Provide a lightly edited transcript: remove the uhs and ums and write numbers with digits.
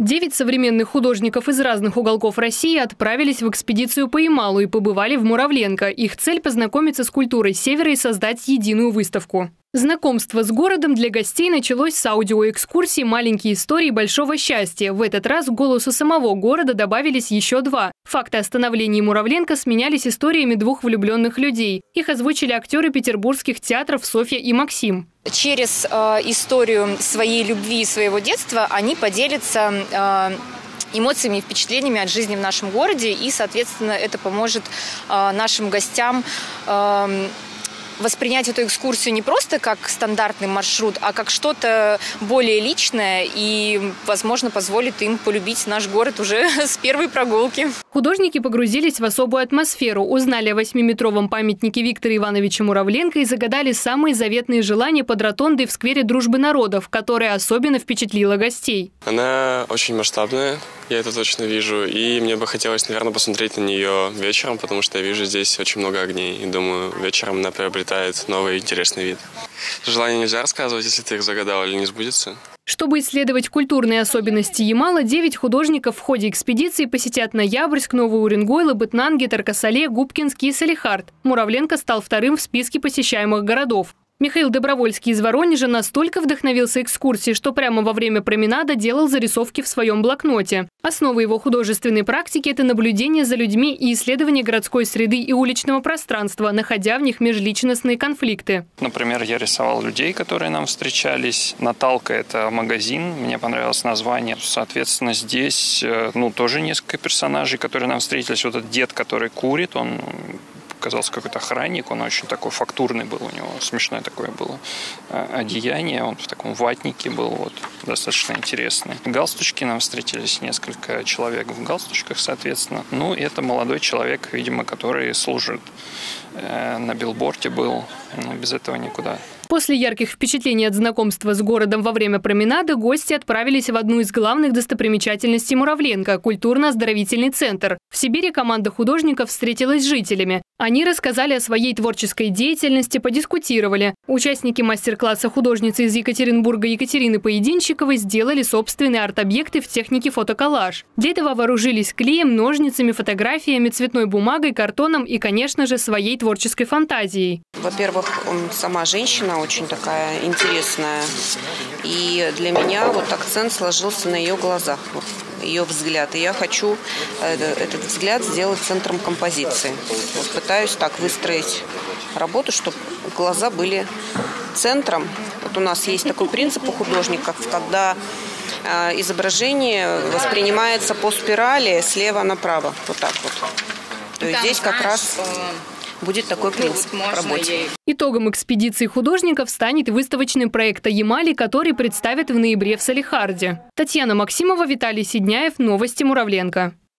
9 современных художников из разных уголков России отправились в экспедицию по Ямалу и побывали в Муравленко. Их цель – познакомиться с культурой Севера и создать единую выставку. Знакомство с городом для гостей началось с аудиоэкскурсии «Маленькие истории большого счастья». В этот раз к голосу самого города добавились еще два. Факты о становлении Муравленко сменялись историями двух влюбленных людей. Их озвучили актеры петербургских театров Софья и Максим. Через историю своей любви и своего детства они поделятся эмоциями и впечатлениями от жизни в нашем городе. И, соответственно, это поможет нашим гостям воспринять эту экскурсию не просто как стандартный маршрут, а как что-то более личное и, возможно, позволит им полюбить наш город уже с первой прогулки. Художники погрузились в особую атмосферу, узнали о 8-метровом памятнике Виктора Ивановича Муравленко и загадали самые заветные желания под ротондой в сквере Дружбы народов, которая особенно впечатлила гостей. Она очень масштабная, я это точно вижу, и мне бы хотелось, наверное, посмотреть на нее вечером, потому что я вижу здесь очень много огней, и думаю, вечером она приобретает новый интересный вид. Желания нельзя рассказывать, если ты их загадал или не сбудется. Чтобы исследовать культурные особенности Ямала, 9 художников в ходе экспедиции посетят Ноябрьск, Новый Уренгой, Лабытнан, Тарко-Сале, Губкинский и Салехард. Муравленко стал вторым в списке посещаемых городов. Михаил Добровольский из Воронежа настолько вдохновился экскурсией, что прямо во время променада делал зарисовки в своем блокноте. Основа его художественной практики – это наблюдение за людьми и исследование городской среды и уличного пространства, находя в них межличностные конфликты. Например, я рисовал людей, которые нам встречались. Наталка – это магазин, мне понравилось название. Соответственно, здесь тоже несколько персонажей, которые нам встретились. Вот этот дед, который курит, он оказался какой-то охранник, он очень такой фактурный был, у него смешное такое было одеяние, он в таком ватнике был, достаточно интересный. Галстучки нам встретились, несколько человек в галстучках, соответственно. Это молодой человек, видимо, который служит на билборде был, без этого никуда. После ярких впечатлений от знакомства с городом во время променада гости отправились в одну из главных достопримечательностей Муравленко – культурно-оздоровительный центр. В Сибири команда художников встретилась с жителями. Они рассказали о своей творческой деятельности, подискутировали. Участники мастер-класса художницы из Екатеринбурга Екатерины Поединщиковой сделали собственные арт-объекты в технике фотоколлаж. Для этого вооружились клеем, ножницами, фотографиями, цветной бумагой, картоном и, конечно же, своей творческой фантазией. Во-первых, сама женщина очень такая интересная. И для меня акцент сложился на ее глазах, ее взгляд. И я хочу этот взгляд сделать центром композиции. Пытаюсь так выстроить работу, чтобы глаза были центром. У нас есть такой принцип у художников, когда изображение воспринимается по спирали слева направо. Вот так вот. То есть здесь как раз будет такой принцип в работе. Итогом экспедиции художников станет выставочный проект о Ямале, который представят в ноябре в Салехарде. Татьяна Максимова, Виталий Сидняев. Новости Муравленко.